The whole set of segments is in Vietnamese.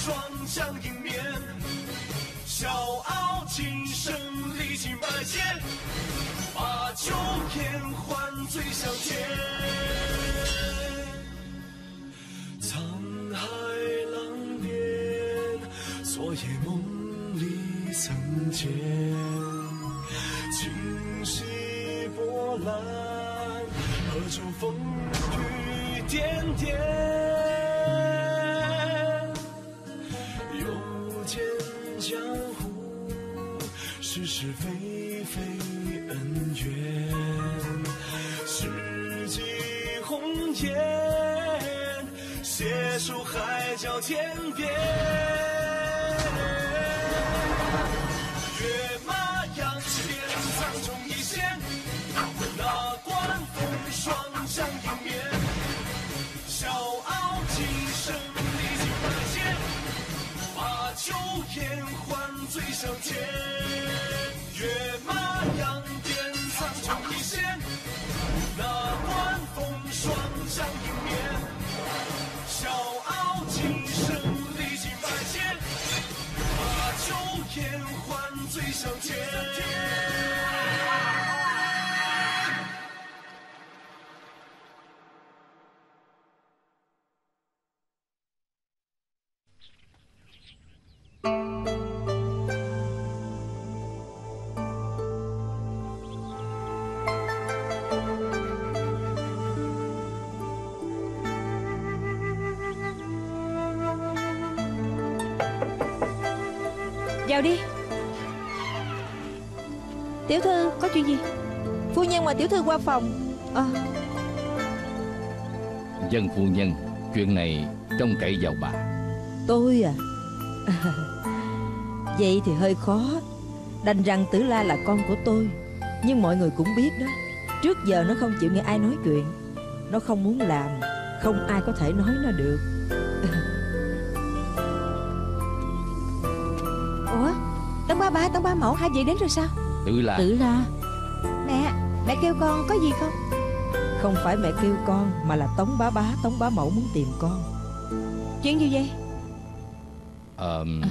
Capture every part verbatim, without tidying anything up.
双将迎面，笑傲今生历尽百劫，把酒言欢醉相见。沧海浪变，昨夜梦里曾见，今夕波澜，何处风雨点点。又见江湖，是是非非恩怨，世纪红颜，携手海角天边。跃马扬鞭，苍穹一线，那关风霜将迎面，笑傲今生历尽百劫，把酒言欢醉相见。跃马扬鞭，苍穹一线，那关风霜将迎面，笑傲今生历尽百劫，把酒言欢醉相见。 Vào đi. Tiểu thư, có chuyện gì? Phu nhân mời tiểu thư qua phòng. À. Dân phu nhân, chuyện này trông cậy vào bà. Tôi à? Vậy thì hơi khó. Đành rằng Tử La là con của tôi, nhưng mọi người cũng biết đó, trước giờ nó không chịu nghe ai nói chuyện. Nó không muốn làm, không ai có thể nói nó được. Ủa, Tống Bá Bá, Tống Bá Mẫu, hai vị đến rồi sao? Tử La. Tử La. Mẹ, mẹ kêu con có gì không? Không phải mẹ kêu con, mà là Tống Bá Bá, Tống Bá Mẫu muốn tìm con. Chuyện gì vậy? Ờ... À...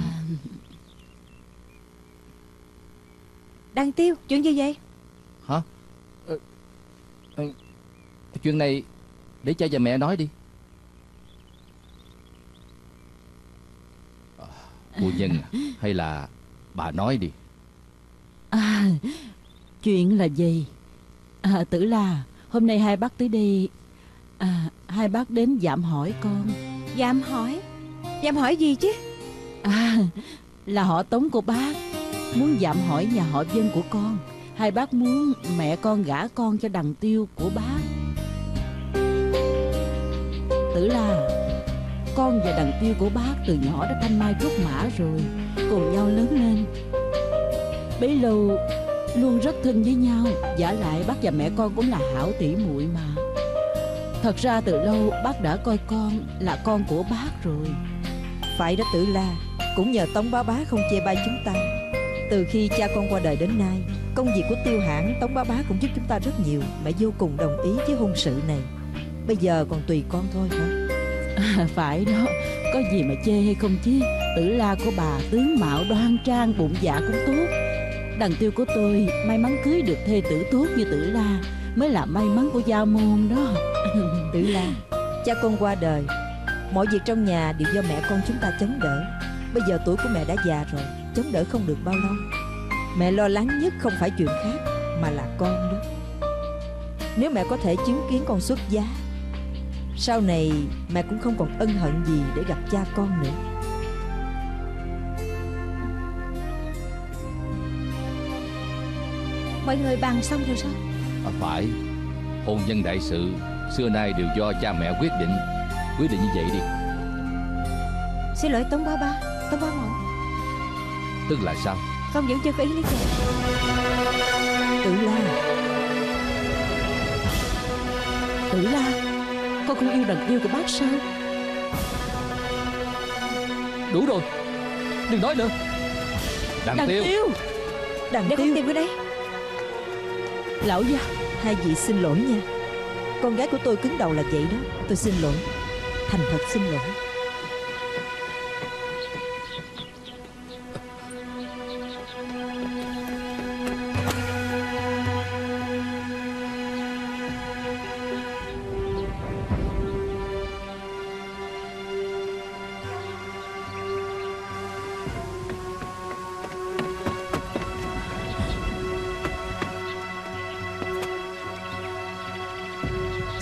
Đăng Tiêu, chuyện gì vậy? Hả? Ờ... Ờ... Chuyện này để cha và mẹ nói đi. À, phu nhân hay là bà nói đi. À, chuyện là gì? À, Tử La, hôm nay hai bác tới đây. À, hai bác đến dạm hỏi con. Dạm hỏi? Dạm hỏi gì chứ? À, là họ Tống của bác muốn dạm hỏi nhà họ Dân của con. Hai bác muốn mẹ con gả con cho Đằng Tiêu của bác. Tử La, con và Đằng Tiêu của bác từ nhỏ đã thanh mai trúc mã rồi, cùng nhau lớn lên. Bấy lâu luôn rất thân với nhau. Vả lại bác và mẹ con cũng là hảo tỷ muội mà. Thật ra từ lâu bác đã coi con là con của bác rồi. Phải đó Tử La, cũng nhờ Tống Bá Bá không chê bai chúng ta. Từ khi cha con qua đời đến nay, công việc của Tiêu Hãn, Tống Bá Bá cũng giúp chúng ta rất nhiều. Mẹ vô cùng đồng ý với hôn sự này. Bây giờ còn tùy con thôi hả? À, phải đó, có gì mà chê hay không chứ. Tử La của bà tướng mạo đoan trang, bụng dạ cũng tốt. Đằng Tiêu của tôi may mắn cưới được thê tử tốt như Tử La mới là may mắn của gia môn đó. Tử La, cha con qua đời, mọi việc trong nhà đều do mẹ con chúng ta chống đỡ. Bây giờ tuổi của mẹ đã già rồi, chống đỡ không được bao lâu. Mẹ lo lắng nhất không phải chuyện khác, mà là con đó. Nếu mẹ có thể chứng kiến con xuất giá, sau này mẹ cũng không còn ân hận gì để gặp cha con nữa. Mọi người bàn xong rồi sao? À, phải. Hôn nhân đại sự xưa nay đều do cha mẹ quyết định. Quyết định như vậy đi. Xin lỗi Tống Bá Bá, Tống Bá Mẫu. Tức là sao? Con vẫn chưa có ý lý giải. Tử La. Tử La, con không yêu Đằng Tiêu của bác sao? Đủ rồi, đừng nói nữa. Đằng, Đằng Tiêu, Tiêu. Đằng Tiêu. Tiêu ở đây. Lão gia, hai vị xin lỗi nha. Con gái của tôi cứng đầu là vậy đó. Tôi xin lỗi, thành thật xin lỗi.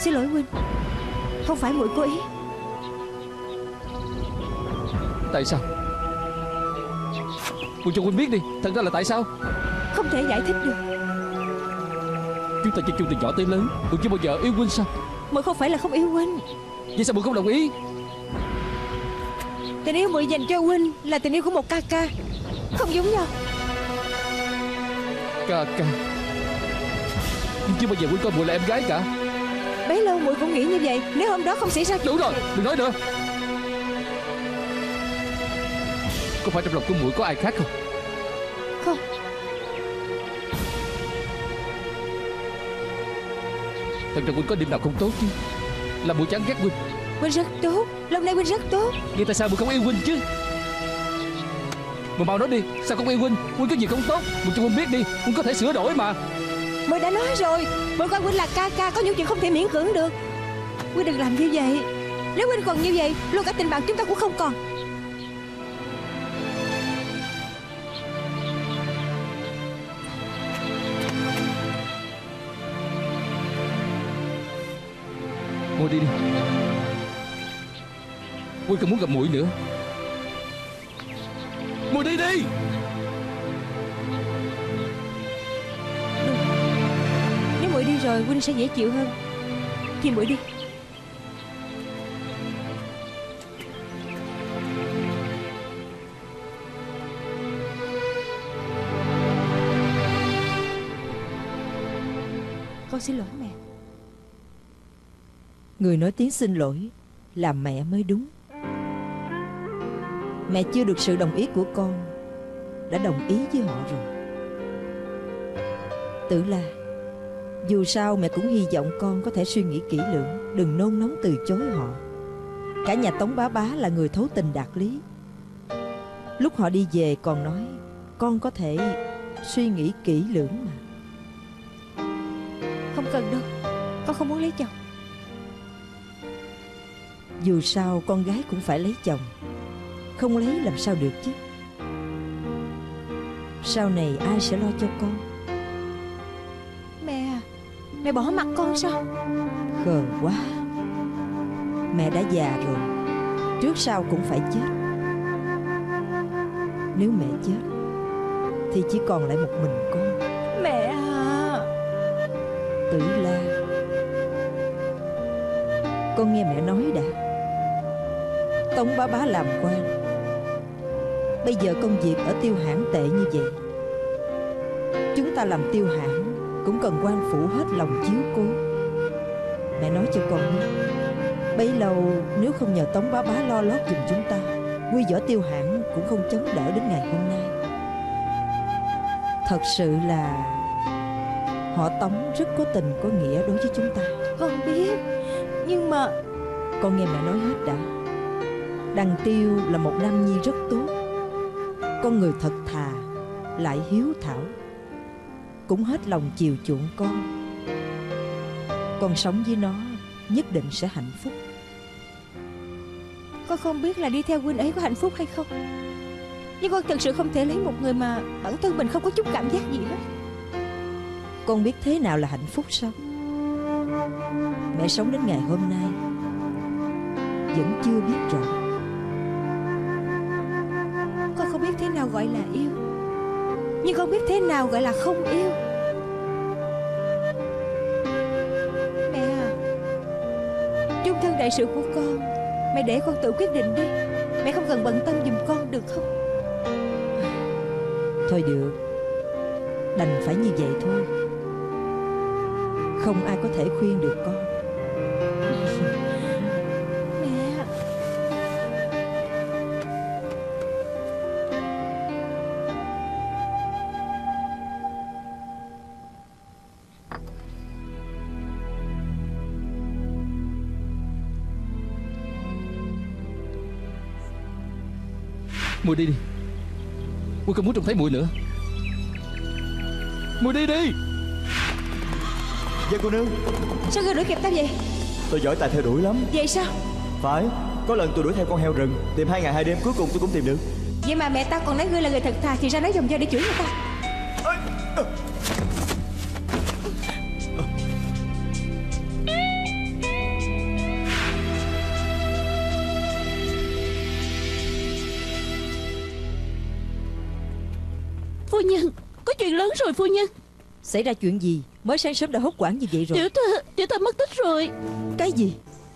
Xin lỗi huynh, không phải muội cố ý. Tại sao? Muội cho huynh biết đi, thật ra là tại sao? Không thể giải thích được. Chúng ta chơi chung từ nhỏ tới lớn, muội chưa bao giờ yêu huynh sao? Muội không phải là không yêu huynh. Vậy sao muội không đồng ý? Tình yêu muội dành cho huynh là tình yêu của một ca ca, không giống nhau. Ca ca? Nhưng chưa bao giờ huynh coi muội là em gái cả. Bấy lâu muội cũng nghĩ như vậy. Nếu hôm đó không xảy ra chuyện... Đủ rồi, đừng nói nữa. Có phải trong lòng của muội có ai khác không? Không. Thật ra huynh có điểm nào không tốt chứ? Là muội chán ghét huynh. Huynh rất tốt, lần này huynh rất tốt. Vậy tại sao muội không yêu huynh chứ? Muội mau nói đi, sao không yêu huynh? Huynh có gì không tốt, muội cho huynh biết đi, huynh có thể sửa đổi mà. Muội đã nói rồi, muội coi huynh là ca ca, có những chuyện không thể miễn cưỡng được. Huynh đừng làm như vậy. Nếu huynh còn như vậy, luôn cả tình bạn chúng ta cũng không còn. Muội đi đi. Huynh không muốn gặp muội nữa. Muội đi đi. Nếu muội đi rồi huynh sẽ dễ chịu hơn thì muội đi. Con xin lỗi mẹ. Người nói tiếng xin lỗi là mẹ mới đúng. Mẹ chưa được sự đồng ý của con đã đồng ý với họ rồi. Tử La, dù sao mẹ cũng hy vọng con có thể suy nghĩ kỹ lưỡng, đừng nôn nóng từ chối họ. Cả nhà Tống Bá Bá là người thấu tình đạt lý. Lúc họ đi về còn nói con có thể suy nghĩ kỹ lưỡng mà. Không cần đâu, con không muốn lấy chồng. Dù sao con gái cũng phải lấy chồng, không lấy làm sao được chứ. Sau này ai sẽ lo cho con? Mẹ à, mẹ bỏ mặt con sao? Khờ quá. Mẹ đã già rồi, trước sau cũng phải chết. Nếu mẹ chết thì chỉ còn lại một mình con. Mẹ à. Tử La, con nghe mẹ nói đã. Tống Bá Bá làm quan, bây giờ công việc ở Tiêu Hãn tệ như vậy, chúng ta làm Tiêu Hãn cũng cần quan phủ hết lòng chiếu cố. Mẹ nói cho con biết, bấy lâu nếu không nhờ Tống Bá Bá lo lót giùm chúng ta, Quy Võ Tiêu Hãn cũng không chống đỡ đến ngày hôm nay. Thật sự là họ Tống rất có tình có nghĩa đối với chúng ta. Con biết, nhưng mà... Con nghe mẹ nói hết đã. Đằng Tiêu là một nam nhi rất tốt, con người thật thà, lại hiếu thảo, cũng hết lòng chiều chuộng con. Con sống với nó nhất định sẽ hạnh phúc. Con không biết là đi theo huynh ấy có hạnh phúc hay không, nhưng con thật sự không thể lấy một người mà bản thân mình không có chút cảm giác gì hết. Con biết thế nào là hạnh phúc sao? Mẹ sống đến ngày hôm nay vẫn chưa biết rõ. Con không biết thế nào gọi là yêu, nhưng con biết thế nào gọi là không yêu. Mẹ à, chung thân đại sự của con mẹ để con tự quyết định đi. Mẹ không cần bận tâm giùm con được không? Thôi được, đành phải như vậy thôi. Không ai có thể khuyên được con. Mẹ. Muội đi đi. Muội không muốn trông thấy muội nữa. Muội đi đi. Dạ cô nương. Sao ngươi đuổi kịp ta vậy? Tôi giỏi tài theo đuổi lắm. Vậy sao? Phải, có lần tôi đuổi theo con heo rừng, tìm hai ngày hai đêm, cuối cùng tôi cũng tìm được. Vậy mà mẹ ta còn nói ngươi là người thật thà, thì ra nói dòng dao để chửi người ta. nhân, có chuyện lớn rồi phu nhân. Xảy ra chuyện gì? Mới sáng sớm đã hốt hoảng như vậy rồi. Tiểu thư, tiểu thư mất tích rồi. Cái gì?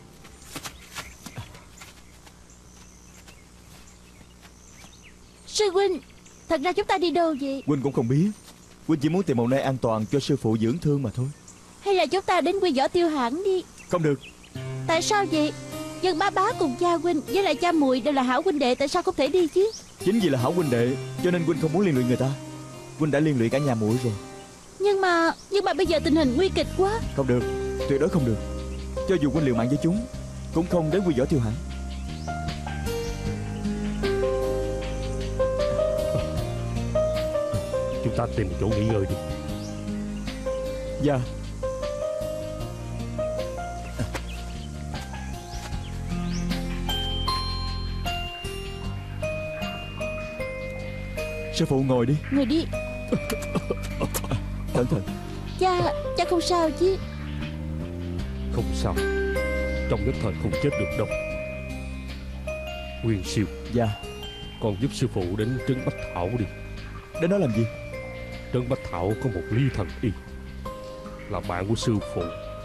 Sư huynh, thật ra chúng ta đi đâu vậy? Huynh cũng không biết. Huynh chỉ muốn tìm một nơi an toàn cho sư phụ dưỡng thương mà thôi. Hay là chúng ta đến Quy Võ Tiêu Hãn đi? Không được. Tại sao vậy? Dân bá bá cùng cha huynh với lại cha muội đều là hảo huynh đệ, tại sao không thể đi chứ? Chính vì là hảo huynh đệ cho nên huynh không muốn liên lụy người ta. Huynh đã liên lụy cả nhà muội rồi. Nhưng mà, nhưng mà bây giờ tình hình nguy kịch quá. Không được, tuyệt đối không được. Cho dù huynh liều mạng với chúng cũng không đến Quy Võ Tiêu Hãn. Chúng ta tìm chỗ nghỉ ngơi đi. Dạ. Sư phụ ngồi đi. Ngồi đi. Cẩn thận. Cha, cha không sao chứ? Không sao, trong nhất thời không chết được đâu. Nguyên Siêu, Dạ. con giúp sư phụ đến Trấn Bách Thảo đi. Đến đó làm gì? Trấn Bách Thảo có một Ly Thần Y, là bạn của sư phụ.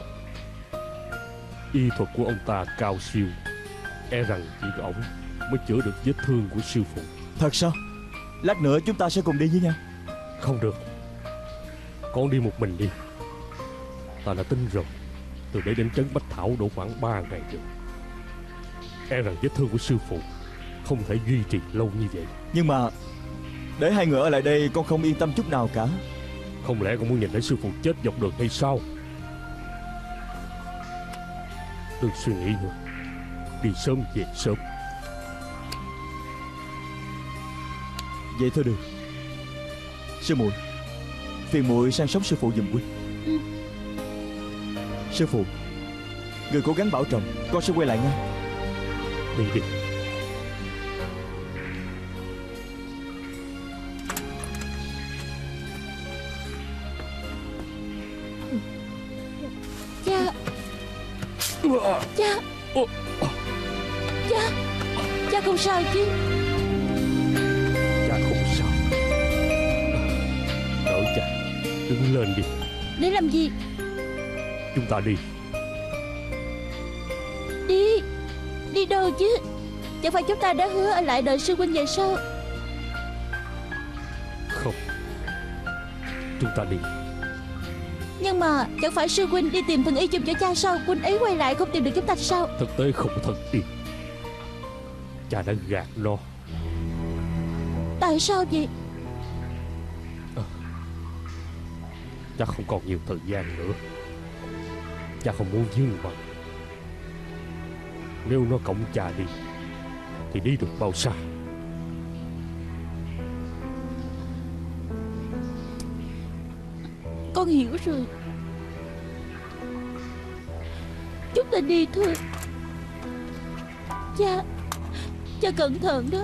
Y thuật của ông ta cao siêu, e rằng chỉ có ổng mới chữa được vết thương của sư phụ. Thật sao? Lát nữa chúng ta sẽ cùng đi với nhau. Không được, con đi một mình đi. Ta đã tính rồi, từ đây đến Trấn Bách Thảo độ khoảng ba ngày rồi. E rằng vết thương của sư phụ không thể duy trì lâu như vậy. Nhưng mà để hai người ở lại đây con không yên tâm chút nào cả. Không lẽ con muốn nhìn thấy sư phụ chết dọc đường hay sao? Đừng suy nghĩ nữa, đi sớm về sớm. Vậy thôi được. Sư muội, phiền muội sang sống sư phụ giùm huynh. Ừ. Sư phụ, người cố gắng bảo trọng, con sẽ quay lại ngay. Đi đi. Cha. Cha. Cha. Cha không sao chứ? Cha không sao. Đỡ cha, đứng lên đi. Để làm gì? Chúng ta đi. Đi. Đi đâu chứ? Chẳng phải chúng ta đã hứa ở lại đợi sư huynh vậy sao? Không, chúng ta đi. Nhưng mà chẳng phải sư huynh đi tìm thần y chùm cho cha sao? Huynh ấy quay lại không tìm được chúng ta sao? Thực tế không có thần y. Cha đã gạt nó. Tại sao vậy? À, cha không còn nhiều thời gian nữa. Cha không muốn dưng bận. Nếu nó cõng cha đi thì đi được bao xa? Con hiểu rồi. Chúng ta đi thôi. Cha. Cha cẩn thận đó.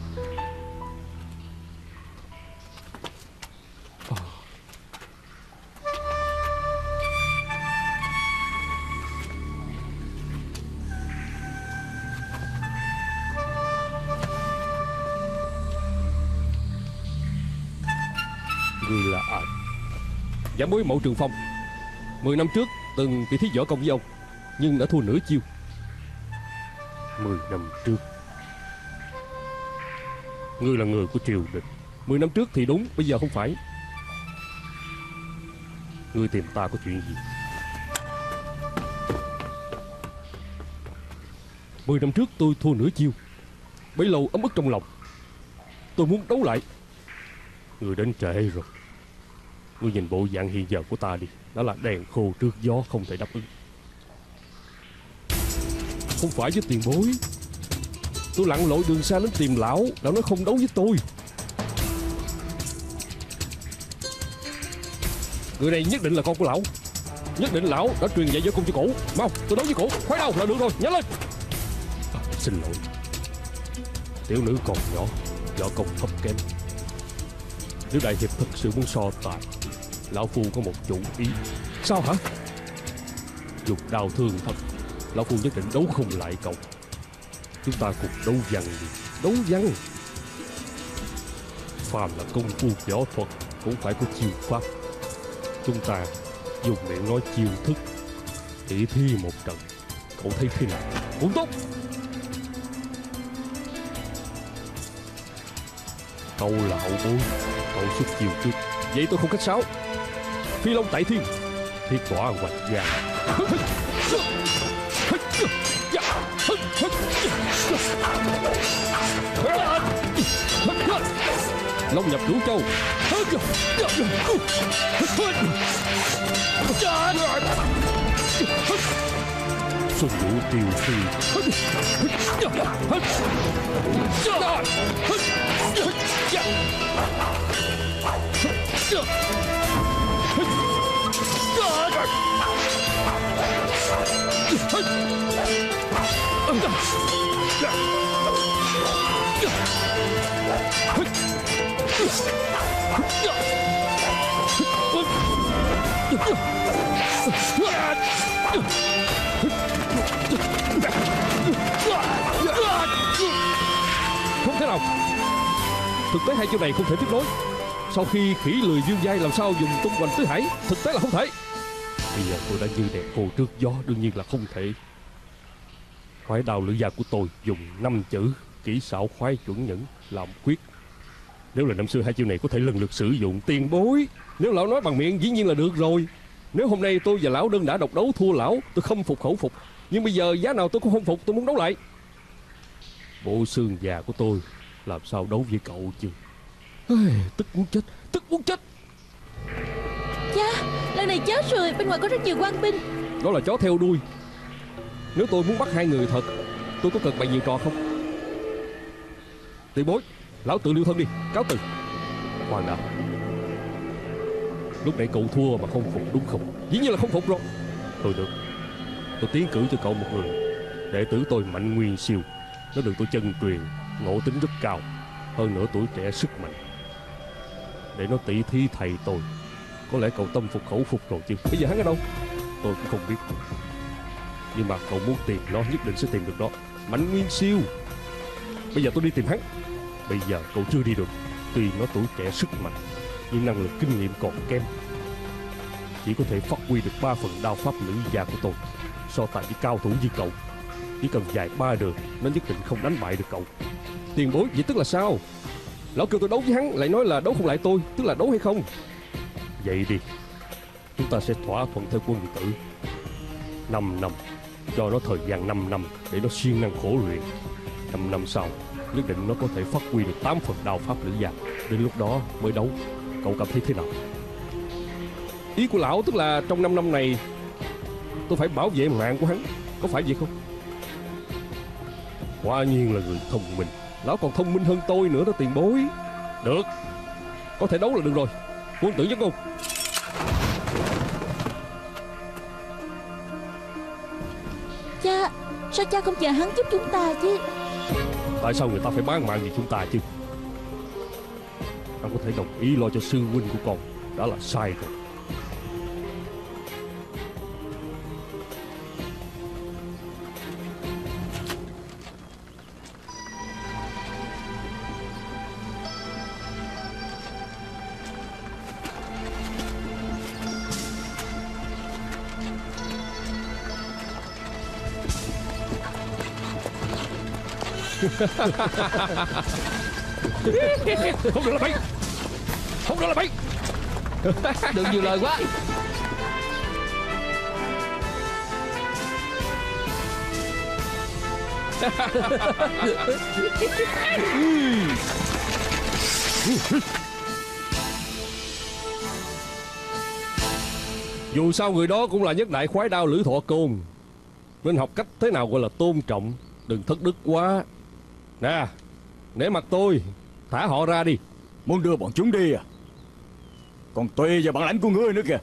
Người là ai? Giả bối Mậu Trường Phong. Mười năm trước từng tỷ thí võ công với ông, nhưng đã thua nửa chiêu. Mười năm trước. Ngươi là người của triều đình. Mười năm trước thì đúng, bây giờ không phải. Ngươi tìm ta có chuyện gì? Mười năm trước tôi thua nửa chiêu, bấy lâu ấm ức trong lòng. Tôi muốn đấu lại. Ngươi đến trễ rồi. Ngươi nhìn bộ dạng hiện giờ của ta đi, đó là đèn khô trước gió, không thể đáp ứng. Không phải với tiền bối. Tôi lặn lội đường xa đến tìm lão, lão nói không đấu với tôi. Người này nhất định là con của lão. Nhất định lão đã truyền dạy võ công cho cổ. Mau, tôi đấu với cổ, khoái đầu là được rồi, nhanh lên. À, xin lỗi, tiểu nữ còn nhỏ, võ công thấp kém. Nếu đại hiệp thật sự muốn so tài, lão phu có một chủ ý. Sao hả? Dùng đau thương thật, lão phu nhất định đấu không lại cậu. Chúng ta cùng đấu văn đi. Đấu văn. phàm là công phu võ thuật cũng phải có chiêu pháp. Chúng ta dùng miệng nói chiêu thức, tỉ thi một trận. Cậu thấy thế nào? Cũng tốt. Cậu là hậu bối, cậu xuất chiêu trước, vậy tôi không khách sáo. Phi long tại thiên, thiết tỏa hoành vàng. Long nhập cửu châu. Xuân vũ tiêu phi. Không thể nào. Thực tế hai chiêu này không thể tiếp nối. Sau khi khỉ lười dương giai làm sao dùng tung hoành tứ hải? Thực tế là không thể. Bây giờ tôi đã như đèn cô trước gió, đương nhiên là không thể. Khoái đao lưỡi dao của tôi dùng năm chữ kỹ xảo khoái chuẩn nhẫn làm quyết. Nếu là năm xưa hai chiêu này có thể lần lượt sử dụng. Tiền bối, nếu lão nói bằng miệng dĩ nhiên là được rồi. Nếu hôm nay tôi và lão đơn đã độc đấu thua lão, tôi không phục khẩu phục. Nhưng bây giờ giá nào tôi cũng không phục, tôi muốn đấu lại. Bộ xương già của tôi làm sao đấu với cậu chứ? Tức muốn chết, tức muốn chết. Cha, lần này chết rồi, bên ngoài có rất nhiều quan binh. Đó là chó theo đuôi. Nếu tôi muốn bắt hai người thật, tôi có cần bày nhiều trò không? Tiền bối, lão tự lưu thân đi, cáo từ. Khoan đã, lúc nãy cậu thua mà không phục đúng không? Dĩ nhiên là không phục rồi. Thôi được, tôi tiến cử cho cậu một người. Đệ tử tôi Mạnh Nguyên Siêu. Nó được tôi chân truyền, ngộ tính rất cao, hơn nữa tuổi trẻ sức mạnh. Để nó tỉ thí thầy tôi. Có lẽ cậu tâm phục khẩu phục rồi chứ. Bây giờ hắn ở đâu? Tôi cũng không biết. Nhưng mà cậu muốn tìm nó, nhất định sẽ tìm được nó. Mạnh Nguyên Siêu. Bây giờ tôi đi tìm hắn. Bây giờ cậu chưa đi được. Tuy nó tuổi trẻ sức mạnh, nhưng năng lực kinh nghiệm còn kém. Chỉ có thể phát huy được ba phần đao pháp lưỡi già của tôi. So tài với cao thủ như cậu, chỉ cần dài ba đường, nó nhất định không đánh bại được cậu. Tiền bối, vậy tức là sao? Lão kêu tôi đấu với hắn, lại nói là đấu không lại tôi, tức là đấu hay không? Vậy đi, chúng ta sẽ thỏa thuận theo quân tử. Năm năm, cho nó thời gian năm năm để nó siêng năng khổ luyện. Năm năm sau, nhất định nó có thể phát huy được tám phần đao pháp lưỡi già. Đến lúc đó mới đấu. Cậu cảm thấy thế nào? Ý của lão tức là trong năm năm này tôi phải bảo vệ mạng của hắn, có phải vậy không? Quả nhiên là người thông minh. Lão còn thông minh hơn tôi nữa đó tiền bối. Được, có thể đấu là được rồi. Quân tử nhất ngôn. Cha, sao cha không chờ hắn giúp chúng ta chứ? Tại sao người ta phải bán mạng vì chúng ta chứ? Anh có thể đồng ý lo cho sư huynh của con, đã là sai rồi. Không được là bậy, không được là bậy. Đừng nhiều lời quá. Dù sao người đó cũng là nhất đại khoái đao Lữ Thọ Côn, nên học cách thế nào gọi là tôn trọng, đừng thất đức quá. Nè, nể mặt tôi, thả họ ra đi. Muốn đưa bọn chúng đi à? Còn tùy vào bản lãnh của ngươi nữa kìa.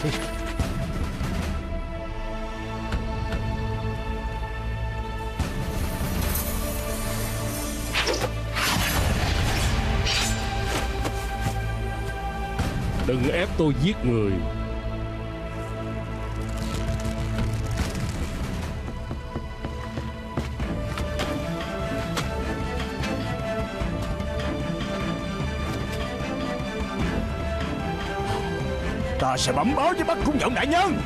Đừng ép tôi giết người. Ta sẽ bẩm báo với Bắc Cung Giọng đại nhân.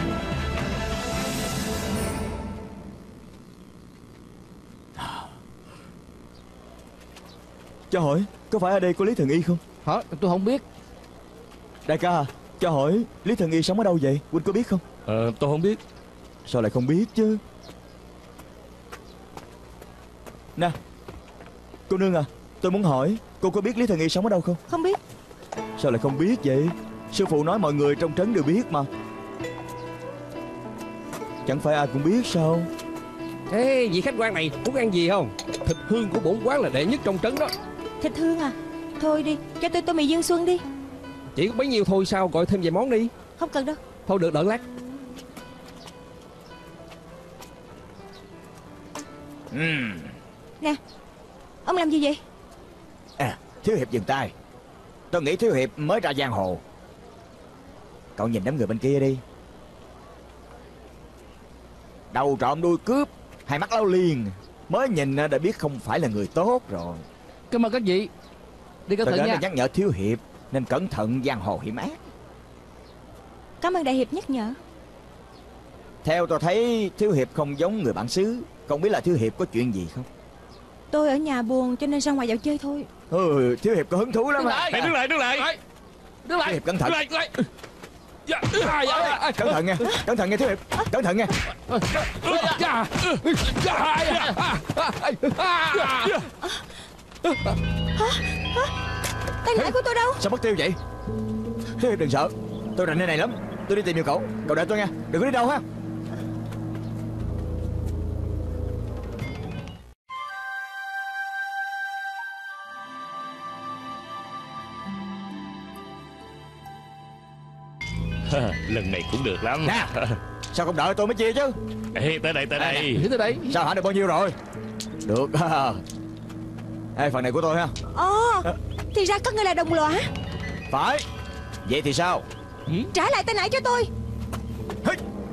Cho hỏi, có phải ở đây có Lý Thần Y không? Hả? Tôi không biết. Đại ca, cho hỏi Lý Thần Y sống ở đâu vậy? Huynh có biết không? Ờ, tôi không biết. Sao lại không biết chứ? Nè, cô nương à, tôi muốn hỏi, cô có biết Lý Thần Y sống ở đâu không? Không biết. Sao lại không biết vậy? Sư phụ nói mọi người trong trấn đều biết mà. Chẳng phải ai cũng biết sao? Ê, vị khách quan này muốn ăn gì không? Thịt hương của bổn quán là đệ nhất trong trấn đó. Thịt hương à? Thôi đi, cho tôi tô mì Dương Xuân đi. Chỉ có bấy nhiêu thôi sao, gọi thêm vài món đi. Không cần đâu. Thôi được, đợi lát. uhm. Nè, ông làm gì vậy? À, Thiếu Hiệp dừng tay. Tôi nghĩ Thiếu Hiệp mới ra giang hồ. Cậu nhìn đám người bên kia đi. Đầu trộm đuôi cướp, hai mắt láo liền, mới nhìn đã biết không phải là người tốt rồi. Cảm ơn các vị. Đi cẩn Tôi thận đến nha. để nhắc nhở Thiếu Hiệp nên cẩn thận giang hồ hiểm ác. Cảm ơn đại hiệp nhắc nhở. Theo tôi thấy Thiếu Hiệp không giống người bản xứ. Không biết là Thiếu Hiệp có chuyện gì không? Tôi ở nhà buồn cho nên ra ngoài dạo chơi thôi. Ừ, Thiếu Hiệp có hứng thú lắm. Đứng À. lại. Này, đứng lại, đứng lại. Đứng lại. Thiếu Hiệp cẩn thận. Đứng lại, đứng lại. Dạ, à, dạ, à, Cẩn thận nha. Cẩn thận nha Thiếu Hiệp. Cẩn thận nha. Dạ. Tay nải của tôi đâu? Sao mất tiêu vậy? Thiếu Hiệp đừng sợ. Tôi rành nơi này lắm. Tôi đi tìm nhiều cậu. Cậu đợi tôi nha. Đừng có đi đâu ha. lần này cũng được lắm. Nè, sao không đợi tôi mới chia chứ? Ê, tới đây, tới đây. Nghĩ tới đây. Sao hả, được bao nhiêu rồi? Được. Ê, phần này của tôi ha. Ồ, thì ra các ngươi là đồng lõa. Phải. Vậy thì sao? Trả lại tay nải cho tôi. Hít.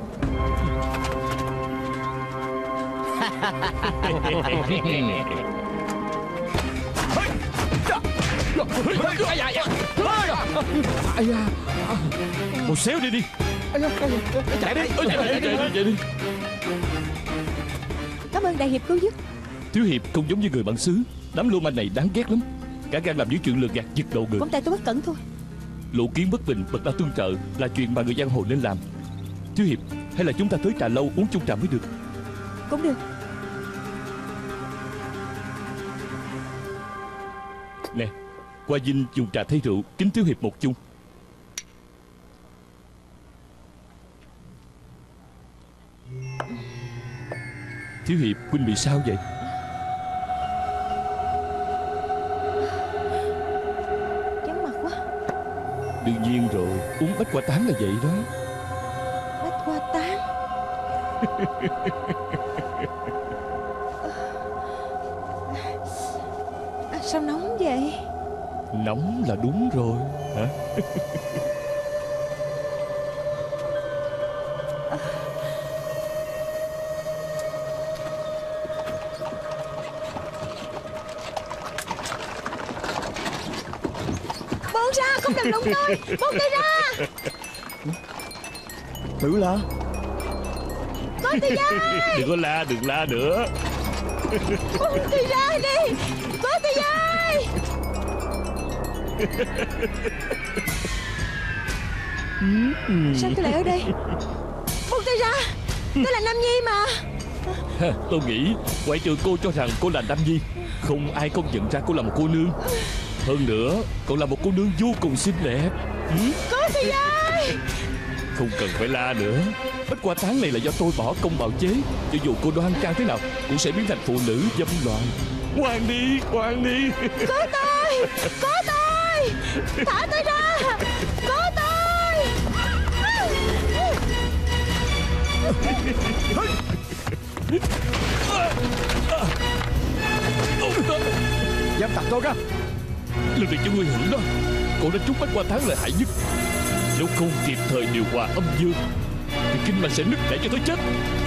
Ây da. Một xéo đi đi. Chạy đi. Chạy đi, chạy đi, chạy đi. Cảm ơn đại hiệp cứu giúp. Thiếu Hiệp không giống như người bản xứ. Đám lưu manh này đáng ghét lắm. Cả gan làm những chuyện lừa gạt giật đầu người. Cũng tại tôi bất cẩn thôi. Lộ kiến bất bình, bậc đạo tương trợ là chuyện mà người giang hồ nên làm. Thiếu Hiệp, hay là chúng ta tới trà lâu uống chung trà mới được. Cũng được. Nè, qua dinh dùng trà thay rượu, kính Thiếu Hiệp một chung. Thiếu Hiệp, huynh bị sao vậy? Chóng mặt quá. Đương nhiên rồi, uống bách quả tán là vậy đó. Bách hoa tán. À, sao nóng vậy? Nóng là đúng rồi hả? Buông ra, không đừng đụng tôi. Buông tôi ra. Tử La. Có tôi ra. Đừng có la, đừng la nữa. Buông tôi ra đi. Có tôi ra. Sao tôi lại ở đây? Buông tôi ra. Tôi là Nam Nhi mà. Ha, tôi nghĩ ngoại trừ cô cho rằng cô là Nam Nhi, không ai công nhận ra cô là một cô nương. Hơn nữa, cậu là một cô nương vô cùng xinh đẹp. Ừ? Có tôi ra. Không cần phải la nữa. Bách quả tán này là do tôi bỏ công bào chế. Cho dù cô đoan trang thế nào cũng sẽ biến thành phụ nữ dâm loạn. Ngoan đi, ngoan đi. Có tôi. Có tôi. Thả tôi ra. Có tôi. Dám tặng tôi ra. Lần này cho nguy hiểm đó. Cậu đã trúng bách qua tháng lợi hại nhất. Nếu không kịp thời điều hòa âm dương thì kinh mạch sẽ nứt nẻ cho tới chết.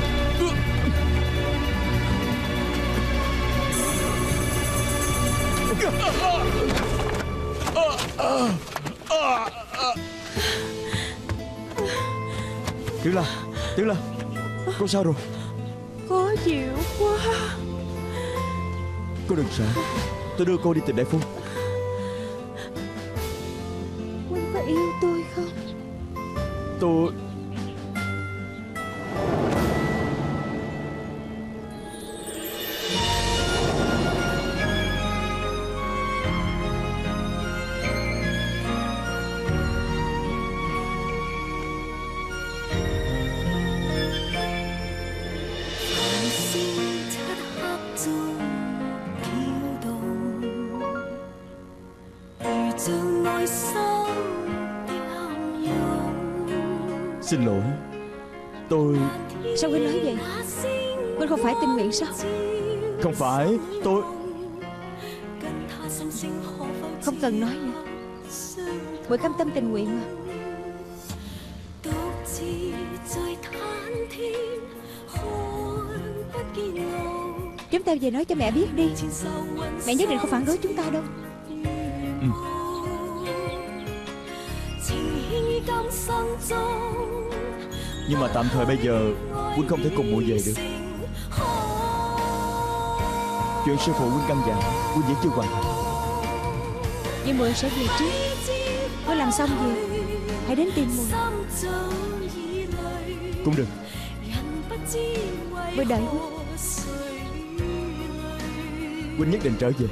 Tiểu La, Tiểu La, cô sao rồi? Khó chịu quá. Cô đừng sợ, tôi đưa cô đi tìm đại phu. Huynh có yêu tôi không? Tôi... Xin lỗi. Tôi... Sao Huynh nói vậy? Huynh không phải tình nguyện sao? Không phải, tôi... Không cần nói nữa. Muội cam tâm tình nguyện mà. Chúng ta về nói cho mẹ biết đi. Mẹ nhất định không phản đối chúng ta đâu. Ừ. Nhưng mà tạm thời bây giờ Huynh không thể cùng muội về được. Chuyện sư phụ Huynh căn dặn Huynh vẫn chưa hoàn thành. Nhưng muội sẽ về trước. Huynh làm xong rồi hãy đến tìm muội. Cũng được. Muội đợi Huynh. Huynh nhất định trở về.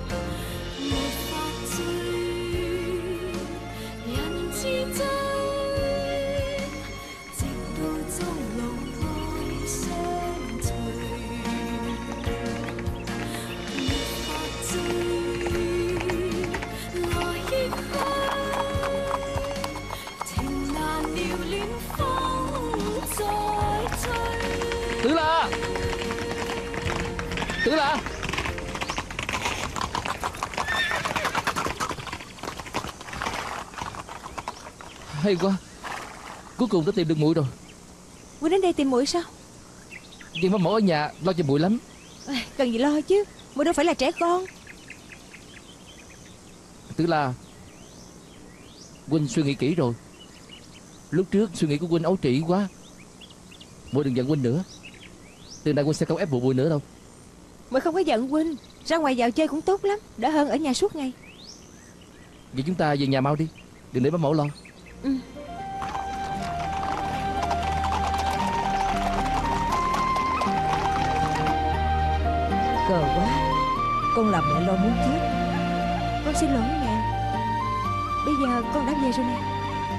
Tử La, Tử La. Hay quá, cuối cùng đã tìm được muội rồi. Huynh đến đây tìm muội sao? Nhưng mà mẫu ở nhà lo cho muội lắm. Cần gì lo chứ, muội đâu phải là trẻ con. Tử La, huynh suy nghĩ kỹ rồi. Lúc trước suy nghĩ của huynh ấu trĩ quá. Muội đừng giận huynh nữa. Từ nay huynh sẽ không ép buộc muội nữa đâu. Muội không có giận huynh. Ra ngoài dạo chơi cũng tốt lắm, đỡ hơn ở nhà suốt ngày. Vậy chúng ta về nhà mau đi, đừng để bá mẫu lo. Ừ. Cờ quá. Con làm mẹ lo muốn chết. Con xin lỗi mẹ. Bây giờ con đã về rồi nè.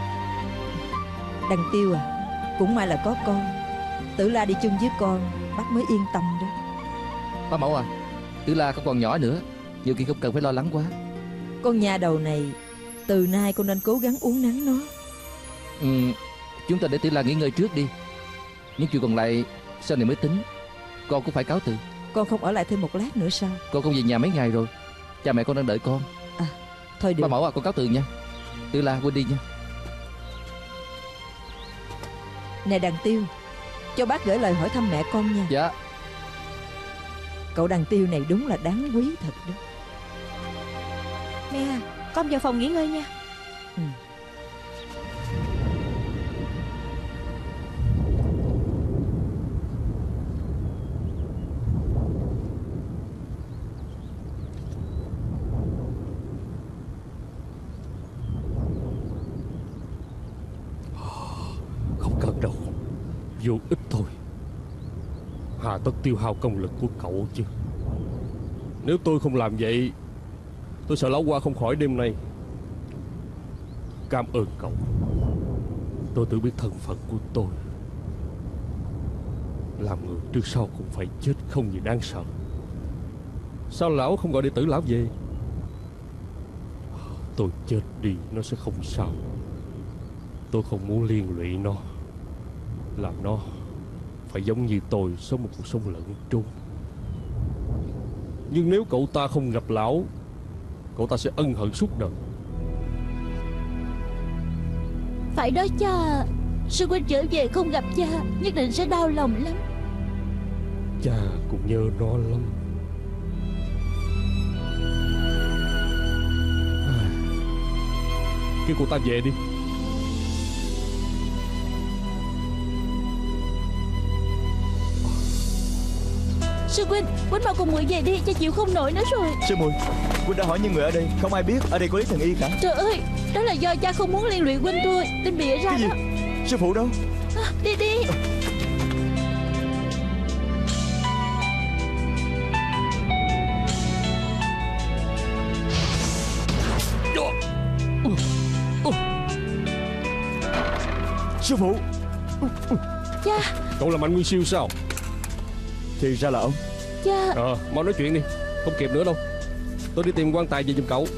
Đằng Tiêu à, cũng may là có con. Tử La đi chung với con, bác mới yên tâm đó. Bá mẫu à, Tử La không còn nhỏ nữa, nhiều khi không cần phải lo lắng quá. Con nhà đầu này, từ nay con nên cố gắng uống nắng nó. Ừ, chúng ta để Tử La nghỉ ngơi trước đi. Những chuyện còn lại sau này mới tính. Con cũng phải cáo từ. Con không ở lại thêm một lát nữa sao? Con không về nhà mấy ngày rồi. Cha mẹ con đang đợi con. À, thôi được. Bá mẫu à, con cáo từ nha. Tử La, quên đi nha. Nè Đằng Tiêu, cho bác gửi lời hỏi thăm mẹ con nha. Dạ. Cậu Đằng Tiêu này đúng là đáng quý thật đó. Mẹ à, con vào phòng nghỉ ngơi nha. Ừ. Không cần đâu, vô ích thôi. Hà tất tiêu hao công lực của cậu chứ. Nếu tôi không làm vậy, tôi sợ lão Hoa không khỏi đêm nay. Cảm ơn cậu. Tôi tự biết thân phận của tôi. Làm người trước sau cũng phải chết, không gì đáng sợ. Sao lão không gọi đệ tử lão về? Tôi chết đi nó sẽ không sao. Tôi không muốn liên lụy nó, làm nó phải giống như tôi sống một cuộc sống lẫn trốn. Nhưng nếu cậu ta không gặp lão, cậu ta sẽ ân hận suốt đời. Phải đó cha. Sư huynh trở về không gặp cha, nhất định sẽ đau lòng lắm. Cha cũng nhớ nó lắm. Kêu cô ta về đi. Sư huynh, huynh mau cùng muội về đi, cha chịu không nổi nữa rồi. Sư muội, huynh đã hỏi những người ở đây, không ai biết ở đây có Lý Thần Y cả. Trời ơi, đó là do cha không muốn liên lụy huynh thôi. Tin bịa ra Cái gì? đó. Sư phụ đâu? À, đi đi. Sư phụ. Cha. Cậu là Mạnh Nguyên Siêu sao? Thì ra là ông. Cha. Ờ, à, mau nói chuyện đi, không kịp nữa đâu. Tôi đi tìm quan tài về giùm cậu.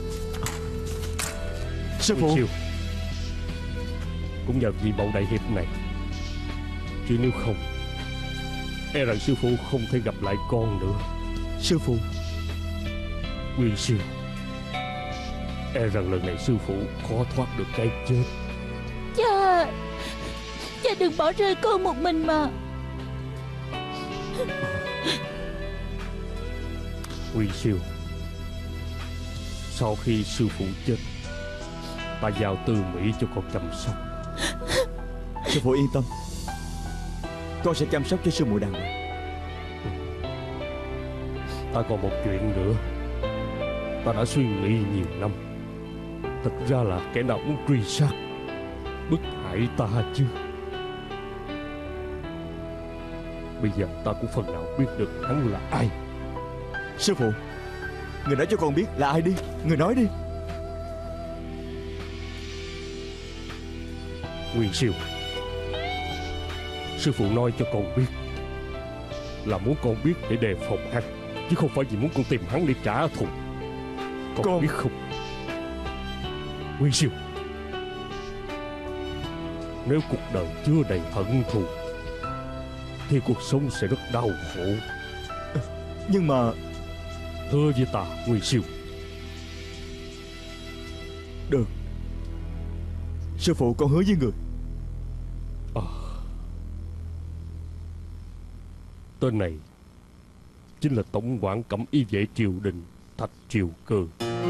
Sư phụ. Nguyên Siêu, cũng nhờ vì bầu đại hiệp này, chứ nếu không, e rằng sư phụ không thể gặp lại con nữa. Sư phụ. Nguyên Siêu, e rằng lần này sư phụ khó thoát được cái chết. Cha. Cha đừng bỏ rơi con một mình mà. Nguyên Siêu, sau khi sư phụ chết, ta giao Tư Mỹ cho con chăm sóc. Sư phụ yên tâm, con sẽ chăm sóc cho sư muội đàng hoàng. Ta còn một chuyện nữa. Ta đã suy nghĩ nhiều năm. Thật ra là kẻ nào muốn truy sát, bức hại ta chứ. Bây giờ ta cũng phần nào biết được hắn là ai. Sư phụ, người nói cho con biết là ai đi. Người nói đi. Nguyên Siêu, sư phụ nói cho con biết là muốn con biết để đề phòng hắn, chứ không phải vì muốn con tìm hắn để trả thù. Con, con... biết không, Nguyên Siêu, nếu cuộc đời chứa đầy hận thù thì cuộc sống sẽ rất đau khổ. Nhưng mà hứa với ta, Nguyên Siêu. Được. Sư phụ, con hứa với người. À, tên này chính là tổng quản cẩm y vệ triều đình Thạch Triều Cơ.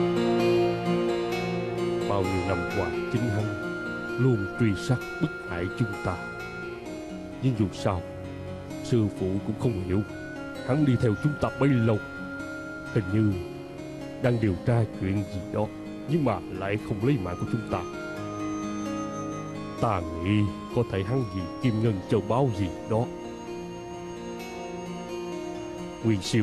Bao nhiêu năm qua chính hắn luôn truy sát bức hại chúng ta. Nhưng dù sao, sư phụ cũng không hiểu hắn đi theo chúng ta bấy lâu, hình như đang điều tra chuyện gì đó, nhưng mà lại không lấy mạng của chúng ta. Ta nghĩ có thể hắn vì kim ngân châu báu gì đó. Nguyên Siêu,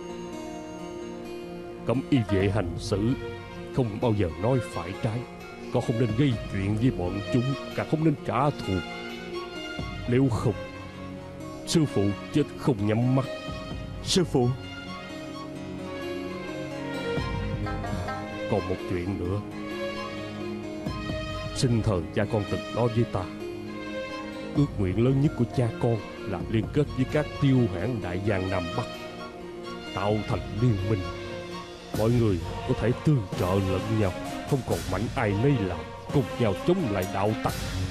cẩm y vệ hành xử không bao giờ nói phải trái. Con không nên gây chuyện với bọn chúng, càng không nên trả thù. Nếu không, sư phụ chết không nhắm mắt. Sư phụ. Còn một chuyện nữa. Sinh thời cha con từng nói với ta, ước nguyện lớn nhất của cha con là liên kết với các tiêu hãn đại giang Nam Bắc, tạo thành liên minh. Mọi người có thể tương trợ lẫn nhau, không còn mạnh ai nấy làm, cùng nhau chống lại đạo tặc.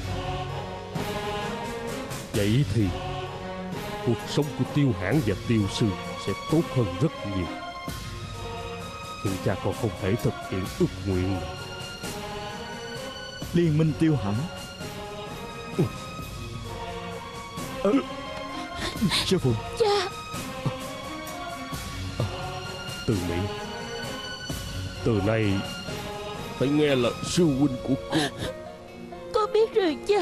Vậy thì cuộc sống của Tiêu Hãn và Tiêu Sư sẽ tốt hơn rất nhiều. Nhưng cha con không thể thực hiện ước nguyện này. Liên minh Tiêu Hãn. Ừ. Ừ. Sư phụ. Cha. À, Từ Mỹ, từ nay phải nghe lời sư huynh của cô. Con biết rồi cha.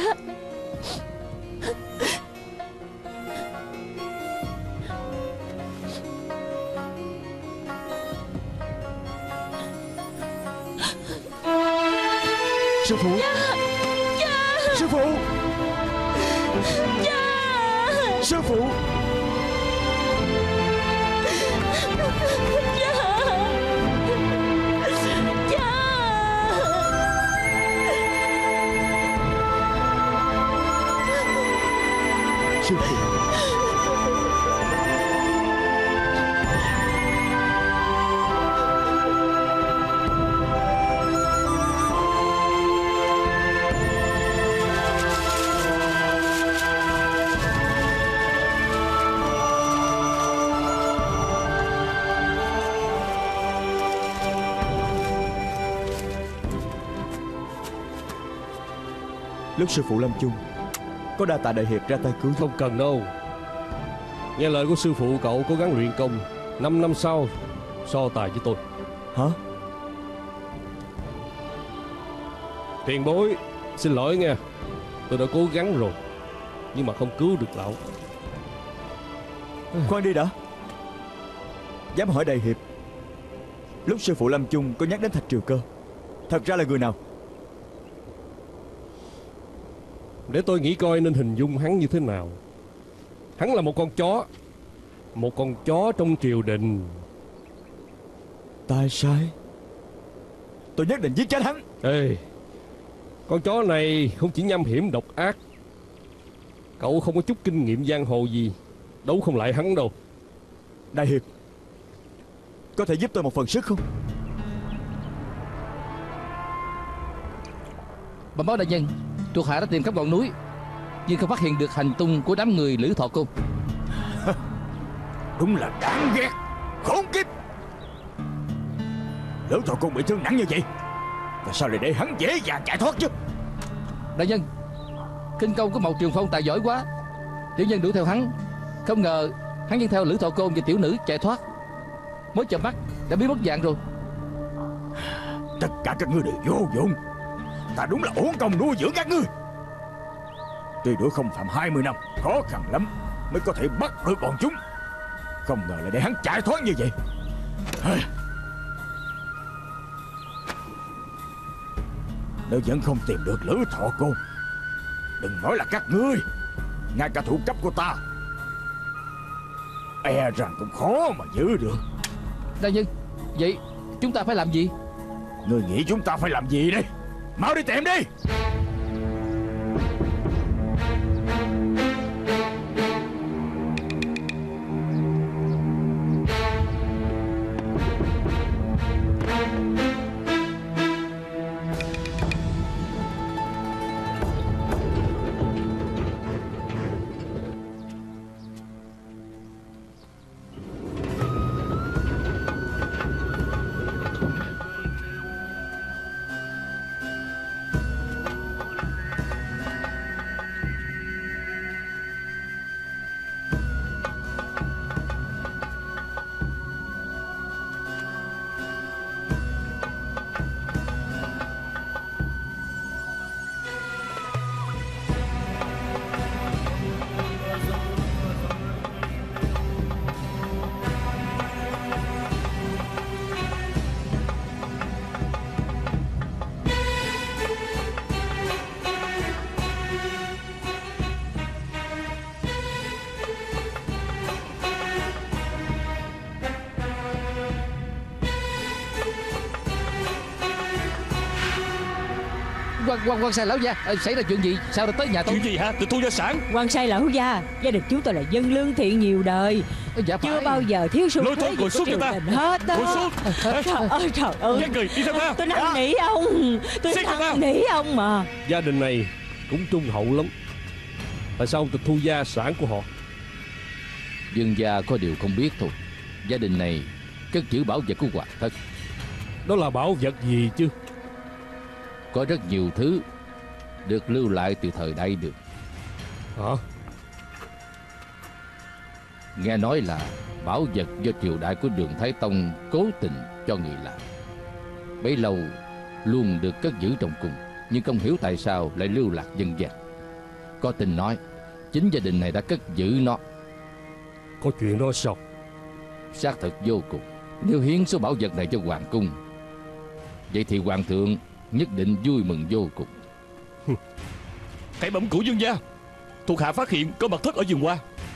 Sư phụ. Cha. Cha. Sư phụ. Cha. Sư phụ. Cha. Cha. Sư phụ. Lúc sư phụ lâm chung, có đa tạ đại hiệp ra tay cứu. Không cần đâu. Nghe lời của sư phụ cậu cố gắng luyện công, năm năm sau so tài với tôi. Hả? Tiền bối, xin lỗi nghe. Tôi đã cố gắng rồi, nhưng mà không cứu được lão. Khoan đi đã. Dám hỏi đại hiệp, lúc sư phụ lâm chung có nhắc đến Thạch Triều Cơ, thật ra là người nào? Để tôi nghĩ coi nên hình dung hắn như thế nào. Hắn là một con chó, một con chó trong triều đình. Tại sai, tôi nhất định giết chết hắn. Ê, con chó này không chỉ nham hiểm độc ác. Cậu không có chút kinh nghiệm giang hồ gì, đấu không lại hắn đâu. Đại hiệp, có thể giúp tôi một phần sức không? Bẩm báo đại nhân, thuộc hạ đã tìm khắp ngọn núi nhưng không phát hiện được hành tung của đám người Lữ Thọ Côn. Đúng là đáng ghét, khốn kiếp. Lữ Thọ Côn bị thương nặng như vậy, và sao lại để hắn dễ dàng chạy thoát chứ? Đại nhân, khinh công của Mậu Trường Phong tài giỏi quá, tiểu nhân đuổi theo hắn, không ngờ hắn vẫn theo Lữ Thọ Côn và tiểu nữ chạy thoát. Mới chợp mắt đã biến mất dạng rồi. Tất cả các ngươi đều vô dụng. Ta đúng là uổng công nuôi dưỡng các ngươi. Tuy đuổi không phạm hai mươi năm, khó khăn lắm mới có thể bắt được bọn chúng, không ngờ lại để hắn chạy thoát như vậy. Nếu vẫn không tìm được Lữ Thọ Côn, đừng nói là các ngươi, ngay cả thủ cấp của ta e rằng cũng khó mà giữ được. Đại nhân, vậy chúng ta phải làm gì? Ngươi nghĩ chúng ta phải làm gì đây? Mau đi tìm đi. Quan quan quan sai lão gia, à, xảy ra chuyện gì? Sao đã tới nhà tôi? Chuyện gì hả? Tịch thu gia sản. Quan sai lão gia, gia đình chúng tôi là dân lương thiện nhiều đời, Dạ chưa phải. bao giờ thiếu sung Lôi thế thôi, gì ngồi của xuống triều cho ta. đình hết đó. Ngồi xuống. Trời ơi trời ơi, Các người đi theo ta. tôi năn nỉ ông, tôi Xếp vào năn tao. nỉ ông mà. Gia đình này cũng trung hậu lắm. Tại sao ông tịch thu gia sản của họ? Dương gia có điều không biết thôi. Gia đình này cất giữ bảo vật của hoàng thất. Đó là bảo vật gì chứ? Có rất nhiều thứ được lưu lại từ thời Đại Đường. Hả? Nghe nói là bảo vật do triều đại của Đường Thái Tông cố tình cho người làm. Bấy lâu luôn được cất giữ trong cung, nhưng không hiểu tại sao lại lưu lạc dân gian. Có tin nói chính gia đình này đã cất giữ nó. Có chuyện đó sao? Xác thực vô cùng. Nếu hiến số bảo vật này cho hoàng cung, vậy thì hoàng thượng nhất định vui mừng vô cùng. Hãy bẩm cửu dương gia, thuộc hạ phát hiện có mật thất ở vườn hoa.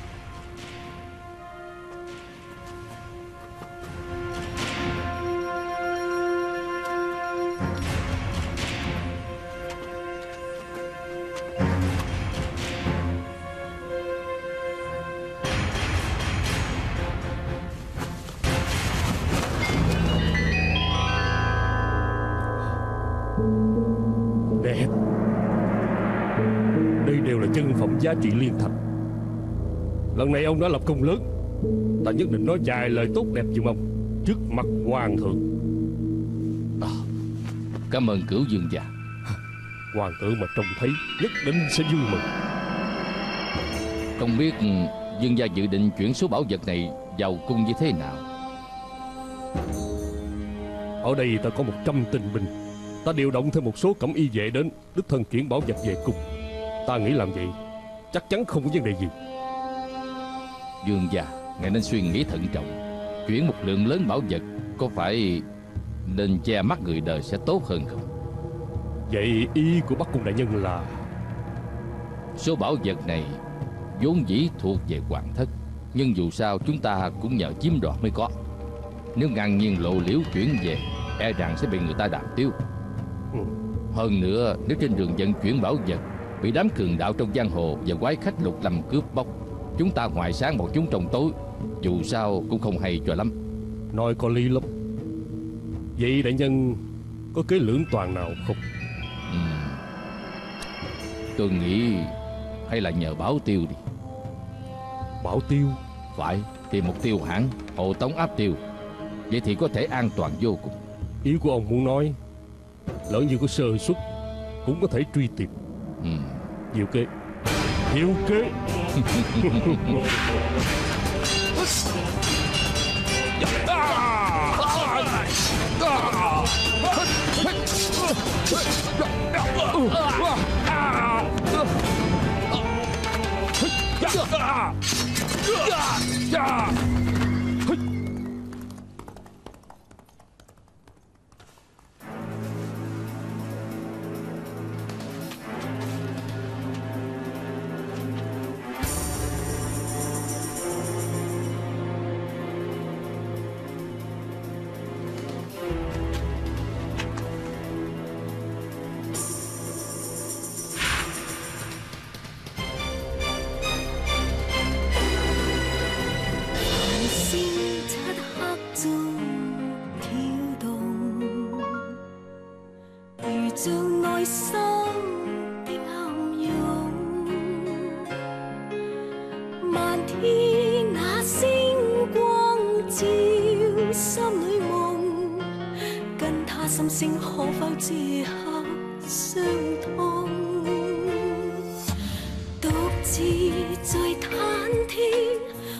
Đẹp. Đây đều là chân phẩm giá trị liên thành. Lần này ông đã lập công lớn, ta nhất định nói vài lời tốt đẹp giùm ông trước mặt hoàng thượng. Cảm ơn cửu dương gia. Hoàng thượng mà trông thấy nhất định sẽ vui mừng. Không biết Dương gia dự định chuyển số bảo vật này vào cung như thế nào? Ở đây ta có một trăm tinh binh, ta điều động thêm một số cẩm y vệ đến, đích thân chuyển bảo vật về cung. Ta nghĩ làm vậy chắc chắn không có vấn đề gì. Dương gia, ngài nên suy nghĩ thận trọng. Chuyển một lượng lớn bảo vật có phải nên che mắt người đời sẽ tốt hơn không? Vậy ý của Bắc Cung đại nhân là số bảo vật này vốn dĩ thuộc về hoàng thất, nhưng dù sao chúng ta cũng nhờ chiếm đoạt mới có. Nếu ngang nhiên lộ liễu chuyển về, e rằng sẽ bị người ta đàm tiếu. ừ. Hơn nữa, nếu trên đường vận chuyển bảo vật bị đám cường đạo trong giang hồ và quái khách lục lâm cướp bóc, chúng ta ngoại sáng bọn chúng trong tối, dù sao cũng không hay cho lắm. Nói có lý lắm. Vậy đại nhân có kế lưỡng toàn nào không? ừ. Tôi nghĩ hay là nhờ Bảo Tiêu đi. Bảo Tiêu? Phải, tìm một tiêu hãng hộ tống áp tiêu, vậy thì có thể an toàn vô cùng. Ý của ông muốn nói lỡ như có sơ suất cũng có thể truy tìm. ừ. Diệu kế, diệu kế.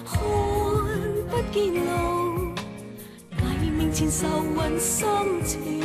前愁雲心情。